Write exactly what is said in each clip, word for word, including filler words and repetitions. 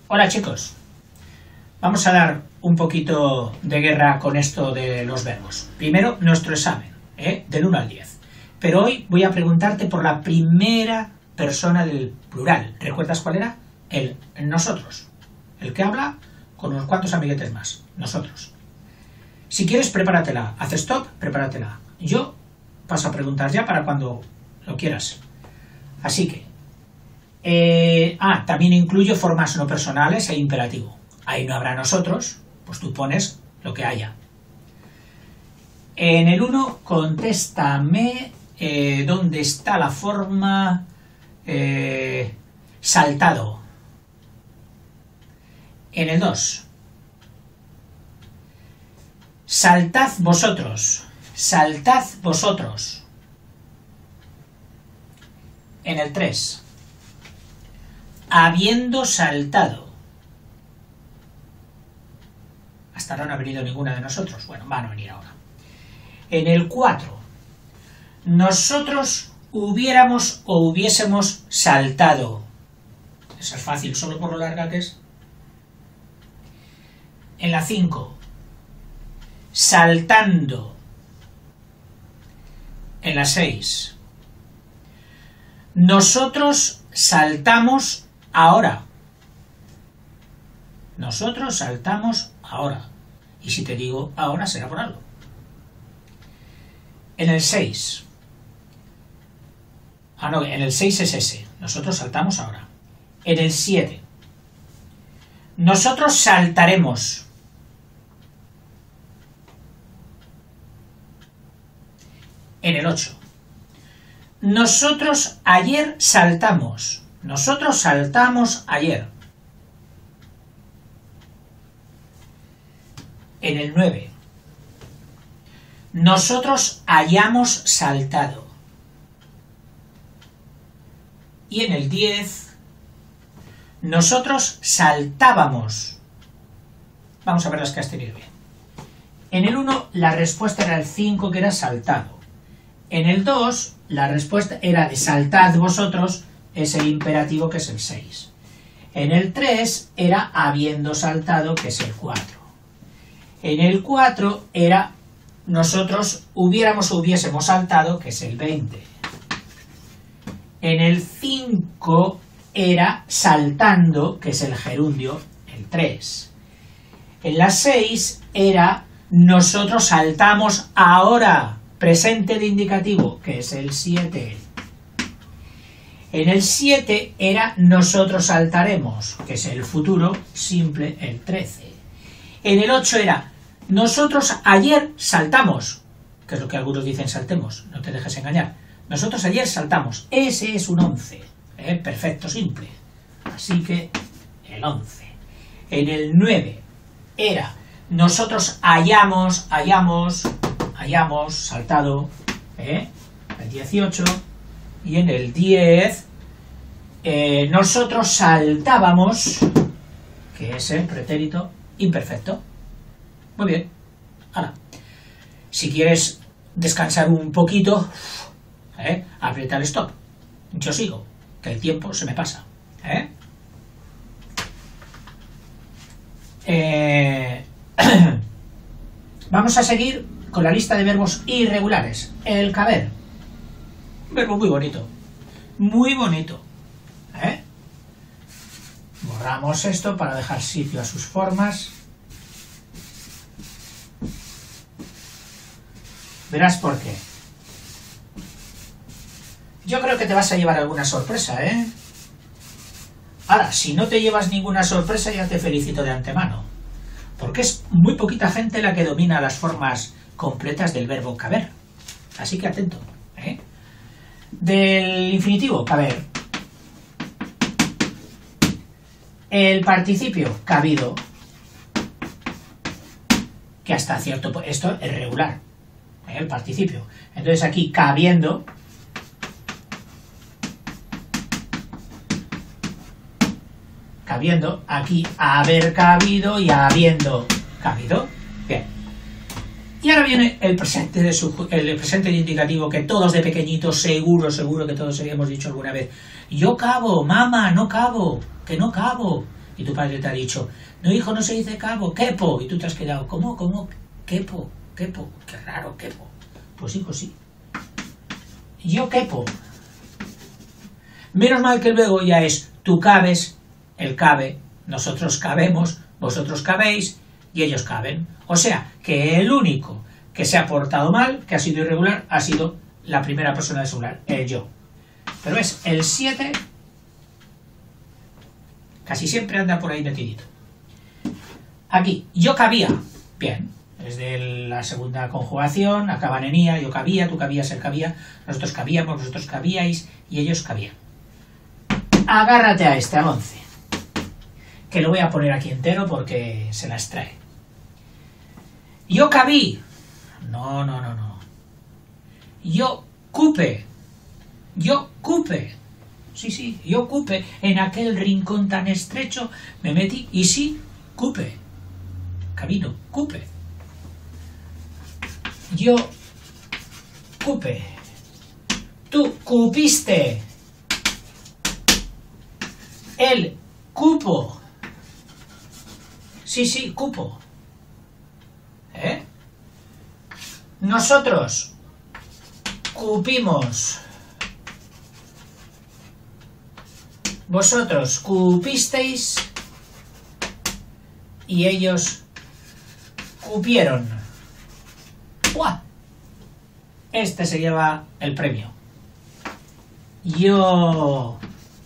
Hola chicos, vamos a dar un poquito de guerra con esto de los verbos. Primero, nuestro examen, ¿eh? del uno al diez. Pero hoy voy a preguntarte por la primera persona del plural. ¿Recuerdas cuál era? El nosotros. El que habla con unos cuantos amiguetes más. Nosotros. Si quieres, prepáratela. Haz stop, prepáratela. Yo paso a preguntar ya para cuando lo quieras. Así que... Eh, ah, también incluyo formas no personales e imperativo. Ahí no habrá nosotros, pues tú pones lo que haya. En el uno, contéstame eh, dónde está la forma eh, saltado. En el dos, saltad vosotros, saltad vosotros. En el tres, habiendo saltado. Hasta ahora no ha venido ninguna de nosotros. Bueno, van a venir ahora. En el cuatro, nosotros hubiéramos o hubiésemos saltado. Eso es fácil, solo por lo larga que es. En la cinco, saltando. En la seis, nosotros saltamos ahora. Nosotros saltamos ahora. Y si te digo ahora será por algo. En el seis. Ah, no, en el seis es ese. Nosotros saltamos ahora. En el siete. Nosotros saltaremos. En el ocho. Nosotros ayer saltamos. Nosotros saltamos ayer. En el nueve. Nosotros hayamos saltado. Y en el diez. Nosotros saltábamos. Vamos a ver las que has tenido bien. En el uno la respuesta era el cinco, que era saltado. En el dos la respuesta era de saltad vosotros, es el imperativo, que es el seis. En el tres era habiendo saltado, que es el cuatro. En el cuatro era nosotros hubiéramos o hubiésemos saltado, que es el veinte. En el cinco era saltando, que es el gerundio, el tres. En la seis era nosotros saltamos ahora, presente de indicativo, que es el siete. En el siete era nosotros saltaremos, que es el futuro simple, el trece. En el ocho era nosotros ayer saltamos, que es lo que algunos dicen saltemos, no te dejes engañar. Nosotros ayer saltamos, ese es un once, ¿eh? Perfecto simple. Así que el once. En el nueve era nosotros hayamos, hayamos, hayamos saltado, ¿eh? El dieciocho. Y en el diez eh, nosotros saltábamos, que es el pretérito imperfecto. Muy bien. Ahora, si quieres descansar un poquito, ¿eh? aprieta el stop. Yo sigo, que el tiempo se me pasa. ¿eh? Eh, vamos a seguir con la lista de verbos irregulares. El caber. Un verbo muy bonito. Muy bonito. ¿eh? Borramos esto para dejar sitio a sus formas. Verás por qué. Yo creo que te vas a llevar alguna sorpresa, ¿eh? Ahora, si no te llevas ninguna sorpresa, ya te felicito de antemano. Porque es muy poquita gente la que domina las formas completas del verbo caber. Así que atento, ¿eh? Del infinitivo, caber. El participio, cabido. Que hasta cierto punto, esto es regular, ¿eh? El participio. Entonces aquí, cabiendo. Cabiendo, aquí haber cabido y habiendo cabido. Bien. Y ahora viene el presente de su, el presente de indicativo, que todos de pequeñitos, seguro, seguro que todos habíamos dicho alguna vez. Yo cabo, mamá, no cabo, que no cabo. y tu padre te ha dicho, no hijo, no se dice cabo, quepo, y tú te has quedado, ¿cómo, cómo, quepo, quepo, qué raro, quepo? Pues hijo, sí. Yo quepo. Menos mal que luego ya es, tú cabes, él cabe, nosotros cabemos, vosotros cabéis, y ellos caben. O sea, que el único que se ha portado mal, que ha sido irregular, ha sido la primera persona del singular, el yo. Pero es el siete, casi siempre anda por ahí metidito. Aquí, yo cabía, bien, es de la segunda conjugación, acaban en ia, yo cabía, tú cabías, él cabía, nosotros cabíamos, vosotros cabíais, y ellos cabían. Agárrate a este, al once, que lo voy a poner aquí entero porque se la extrae. Yo cabí, no, no, no, no. Yo cupe, yo cupe, sí, sí, yo cupe, en aquel rincón tan estrecho me metí, y sí, cupe, camino, cupe. Yo cupe, tú cupiste, el cupo, sí, sí, cupo, ¿eh? Nosotros cupimos, vosotros cupisteis y ellos cupieron. ¡Buah! Este se lleva el premio. Yo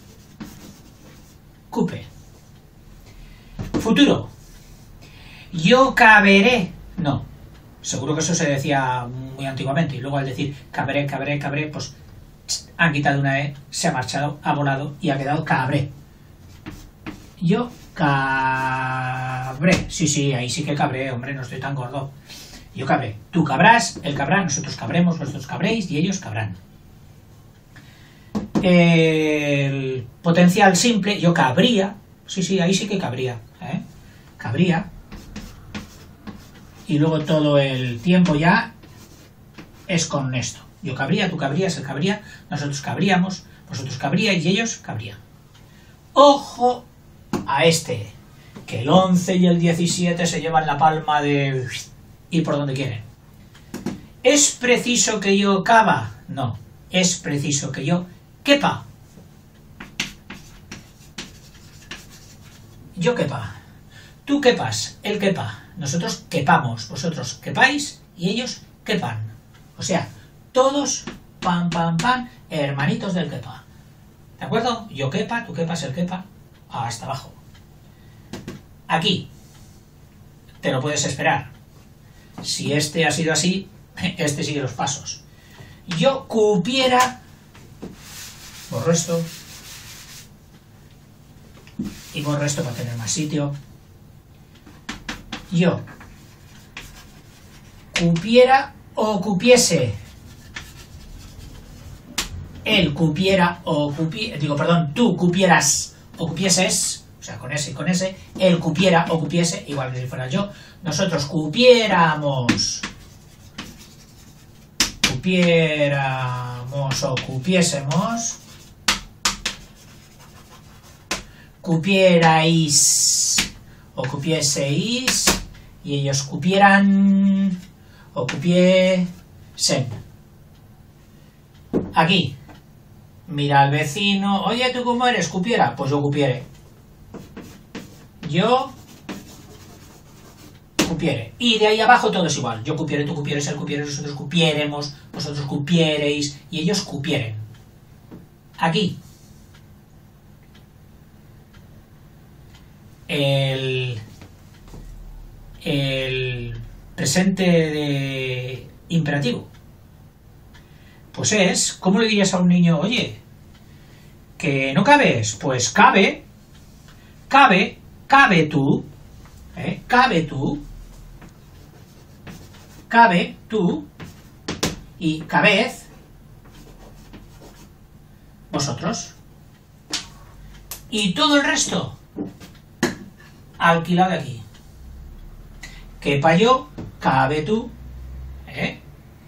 cupe. Futuro. Yo caberé. No. Seguro que eso se decía muy antiguamente. Y luego al decir cabré, cabré, cabré, pues han quitado una E, se ha marchado, ha volado y ha quedado cabré. Yo cabré. Sí, sí, ahí sí que cabré, hombre, no estoy tan gordo. Yo cabré. Tú cabrás, él cabrá, nosotros cabremos, vosotros cabréis y ellos cabrán. El potencial simple, yo cabría. Sí, sí, ahí sí que cabría. ¿eh? Cabría. Y luego todo el tiempo ya es con esto. Yo cabría, tú cabrías, él cabría, nosotros cabríamos, vosotros cabríais y ellos cabrían. Ojo a este, que el once y el diecisiete se llevan la palma de ir por donde quieren. ¿Es preciso que yo caba? No, es preciso que yo quepa. Yo quepa. Tú quepas, él quepa. Nosotros quepamos, vosotros quepáis y ellos quepan. O sea, todos, pam, pam, pam, hermanitos del quepa. ¿De acuerdo? Yo quepa, tú quepas, él quepa, hasta abajo. Aquí, te lo puedes esperar. Si este ha sido así, este sigue los pasos. Yo cupiera, borro esto, y borro esto para tener más sitio. Yo cupiera o cupiese, él cupiera o cupiese, digo, perdón, tú cupieras o cupieses, o sea, con ese y con ese, él cupiera o cupiese, igual que si fuera yo, nosotros cupiéramos, cupiéramos o cupiésemos, cupierais o cupieseis, y ellos cupieran o cupiesen. Aquí, mira al vecino, oye, ¿tú cómo eres? ¿Cupiera? Pues yo cupiere. Yo cupiere. Y de ahí abajo todo es igual. Yo cupiere, tú cupieres, él cupiere, nosotros cupiéremos, vosotros cupiereis, y ellos cupieren. Aquí. El, el presente de imperativo. Pues es, ¿cómo le dirías a un niño, oye, que no cabes? Pues cabe, cabe, cabe tú, ¿eh? cabe tú, cabe tú, y cabez, vosotros. Y todo el resto alquilado de aquí. Quepa yo, cabe tú, ¿eh?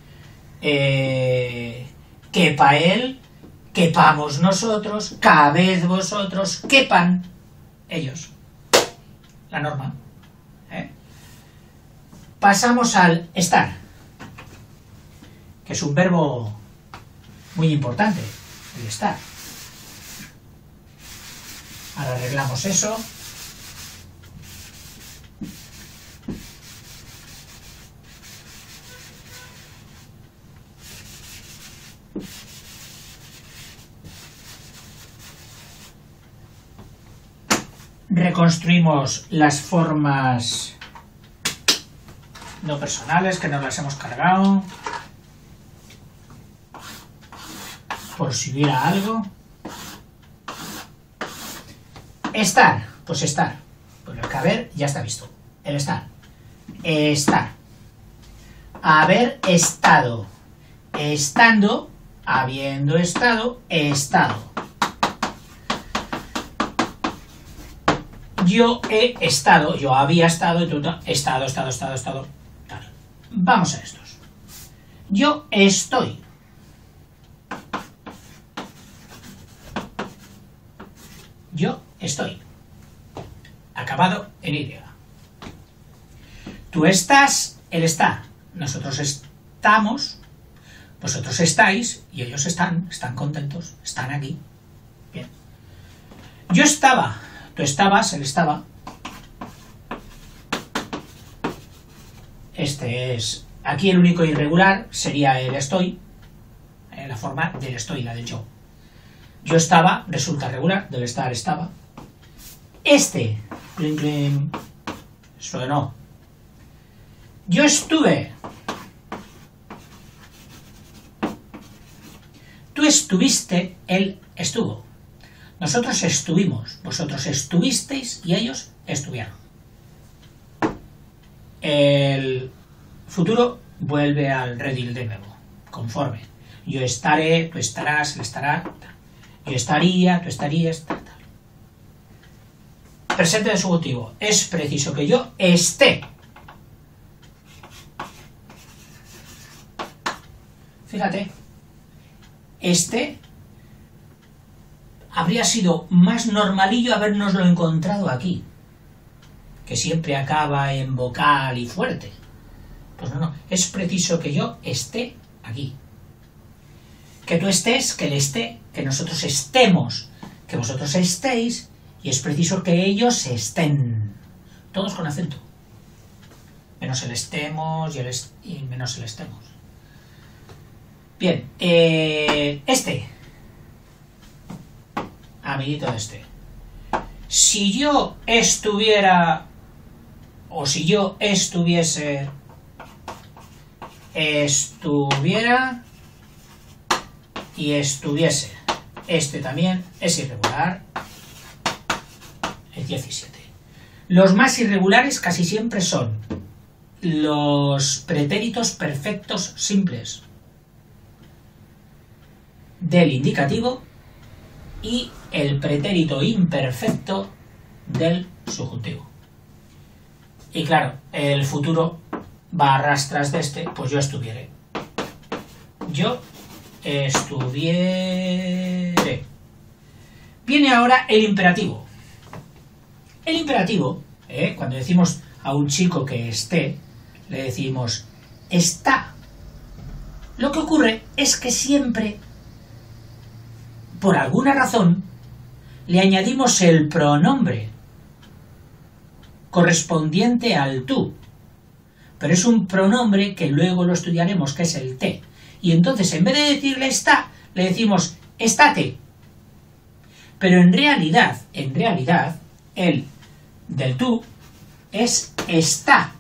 Eh, quepa él, quepamos nosotros, cabed vosotros, quepan ellos. la norma. ¿eh? Pasamos al estar, que es un verbo muy importante, el estar. Ahora arreglamos eso. Reconstruimos las formas no personales que nos las hemos cargado por si hubiera algo. Estar, pues estar, pues el caber ya está visto, el estar, estar, haber estado, estando, habiendo estado, estado. Yo he estado, yo había estado, y tú, estado, estado, estado, estado, tal. Vamos a estos. Yo estoy. Yo estoy. Acabado en Y. Tú estás, él está. Nosotros estamos, vosotros estáis, y ellos están, están contentos, están aquí. Bien. Yo estaba. Tú estabas, él estaba. Este es... Aquí el único irregular sería el estoy. Eh, la forma del estoy, la del yo. Yo estaba, resulta regular, del estar estaba. Este, clink, clink, suenó. Yo estuve. Tú estuviste, él estuvo. Nosotros estuvimos, vosotros estuvisteis y ellos estuvieron. El futuro vuelve al redil del verbo, conforme. Yo estaré, tú estarás, él estará, tal. Yo estaría, tú estarías, tal, tal. Presente de subjuntivo. Es preciso que yo esté. Fíjate, este habría sido más normalillo habernoslo encontrado aquí, que siempre acaba en vocal y fuerte. Pues no, no, es preciso que yo esté aquí. Que tú estés, que él esté, que nosotros estemos, que vosotros estéis, y es preciso que ellos estén. Todos con acento. Menos el estemos y, el est y menos el estemos. Bien, eh, este. Amiguito de este. Si yo estuviera, o si yo estuviese, estuviera y estuviese. Este también es irregular. El diecisiete. Los más irregulares casi siempre son los pretéritos perfectos simples del indicativo y el pretérito imperfecto del subjuntivo. Y claro, el futuro va a rastras de este, pues yo estuviere. Yo estuviere. Viene ahora el imperativo. El imperativo, ¿eh? Cuando decimos a un chico que esté, le decimos está. Lo que ocurre es que siempre, por alguna razón, le añadimos el pronombre correspondiente al tú. Pero es un pronombre que luego lo estudiaremos, que es el te. Y entonces, en vez de decirle está, le decimos estate. Pero en realidad, en realidad, el del tú es está.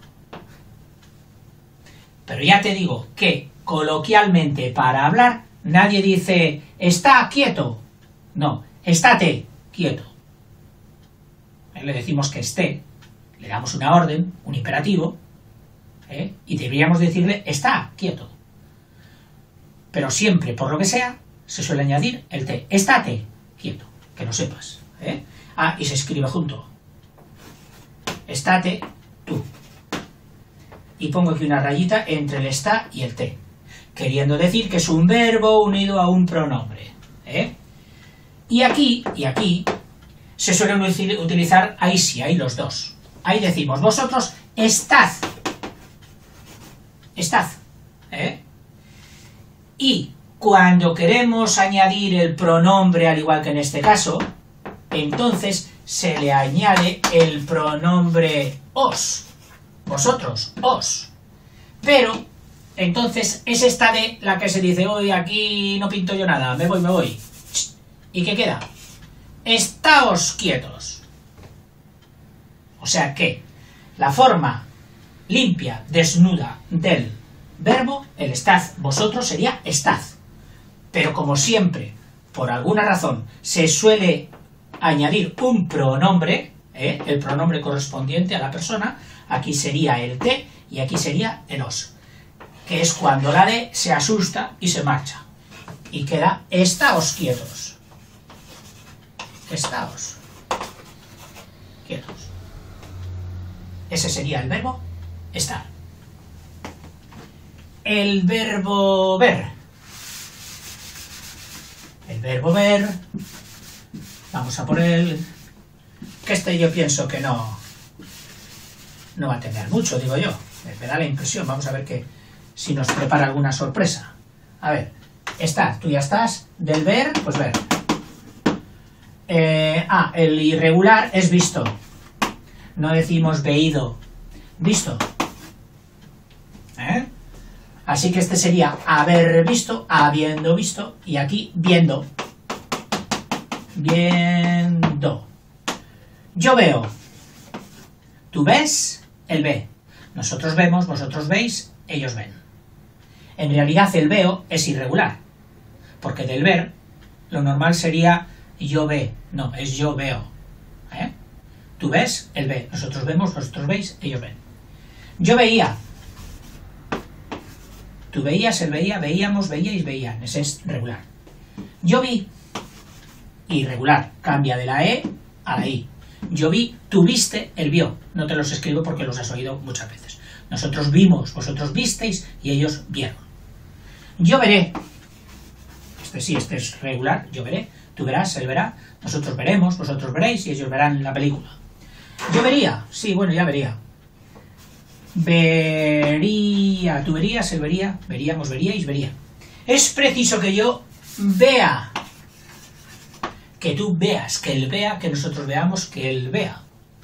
Pero ya te digo que, coloquialmente, para hablar, nadie dice está quieto. No, estate quieto. Le decimos que esté, le damos una orden, un imperativo, ¿eh? Y deberíamos decirle está quieto. Pero siempre, por lo que sea, se suele añadir el te. Estate quieto, que lo sepas. ¿eh? Ah, y se escribe junto. Estate tú. Y pongo aquí una rayita entre el está y el te, queriendo decir que es un verbo unido a un pronombre. ¿eh? Y aquí, y aquí, se suelen utilizar ahí sí, hay los dos. ahí decimos, vosotros estad, estad, ¿eh? Y cuando queremos añadir el pronombre, al igual que en este caso, entonces se le añade el pronombre os, vosotros, os. Pero, entonces, es esta de la que se dice, hoy aquí no pinto yo nada, me voy, me voy. ¿Y qué queda? Estáos quietos. O sea que la forma limpia, desnuda del verbo, el estad, vosotros, sería estad. Pero como siempre, por alguna razón, se suele añadir un pronombre, ¿eh? el pronombre correspondiente a la persona, aquí sería el te y aquí sería el os, que es cuando la de se asusta y se marcha. Y queda estáos quietos. Estáos quietos. Ese sería el verbo estar. El verbo ver. El verbo ver. Vamos a por él. Que este yo pienso que no, no va a tener mucho, digo yo. Me da la impresión. Vamos a ver que si nos prepara alguna sorpresa. A ver, estar, tú ya estás. Del ver, pues ver. Eh, ah, el irregular es visto. No decimos veído. Visto. ¿Eh? Así que este sería haber visto, habiendo visto, y aquí viendo. Viendo. Yo veo. Tú ves, él ve. Nosotros vemos, vosotros veis, ellos ven. En realidad el veo es irregular, porque del ver lo normal sería yo ve, no, es yo veo. ¿Eh? Tú ves, él ve. Nosotros vemos, vosotros veis, ellos ven. Yo veía. Tú veías, él veía, veíamos, veíais, veían. Ese es regular. Yo vi. Irregular. Cambia de la E a la I. Yo vi, tú viste, él vio. No te los escribo porque los has oído muchas veces. Nosotros vimos, vosotros visteis y ellos vieron. Yo veré. Este sí, este es regular. Yo veré. Tú verás, él verá. Nosotros veremos, vosotros veréis y ellos verán la película. Yo vería. Sí, bueno, ya vería. Vería. Tú verías, él vería. Veríamos, veríais, vería. Es preciso que yo vea. Que tú veas, que él vea, que nosotros veamos, que él vea.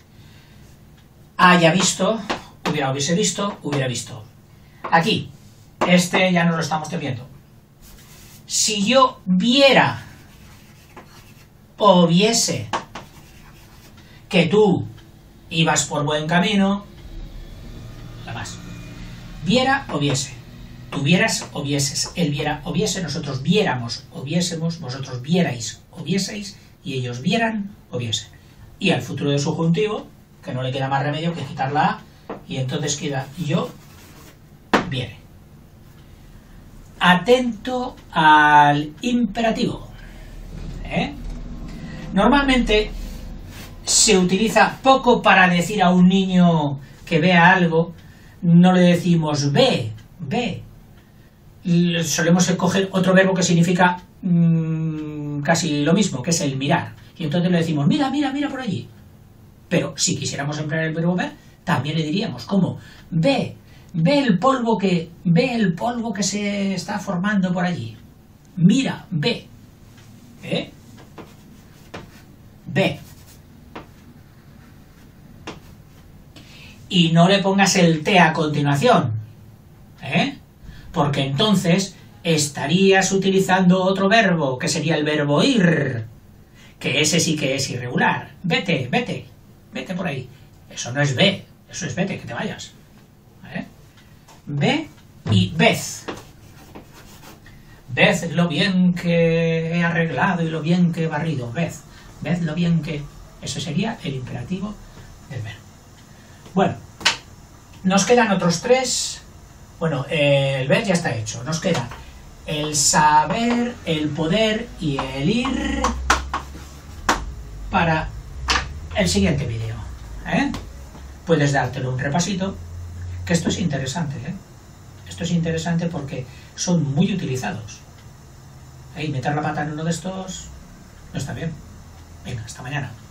Haya visto, hubiera, hubiese visto, hubiera visto. Aquí, este ya no lo estamos teniendo. Si yo viera o viese que tú ibas por buen camino, la más. Viera o viese. Tú vieras o vieses, él viera o viese, nosotros viéramos o viésemos, vosotros vierais o vieseis, y ellos vieran o viesen. Y al futuro de subjuntivo, que no le queda más remedio que quitar la A, y entonces queda yo viere. Atento al imperativo. ¿Eh? Normalmente se utiliza poco para decir a un niño que vea algo, no le decimos ve, ve. Solemos coger otro verbo que significa mmm, casi lo mismo, que es el mirar. Y entonces le decimos, mira, mira, mira por allí. Pero si quisiéramos emplear el verbo ver, también le diríamos, ¿cómo? Ve, ve el polvo que, ve el polvo que se está formando por allí. Mira, ve. ¿Eh? Ve. Y no le pongas el te a continuación. ¿Eh? Porque entonces estarías utilizando otro verbo, que sería el verbo ir, que ese sí que es irregular. Vete, vete, vete por ahí. Eso no es ve, eso es vete, que te vayas. ¿Eh? Ve y vez. Vez lo bien que he arreglado y lo bien que he barrido. Vez, vez lo bien que... Ese sería el imperativo del verbo. Bueno, nos quedan otros tres... Bueno, eh, el ver ya está hecho. Nos queda el saber, el poder y el ir para el siguiente vídeo. ¿Eh? Puedes dártelo un repasito, que esto es interesante. ¿eh? Esto es interesante porque son muy utilizados. ¿Eh? Y meter la pata en uno de estos no está bien. Venga, hasta mañana.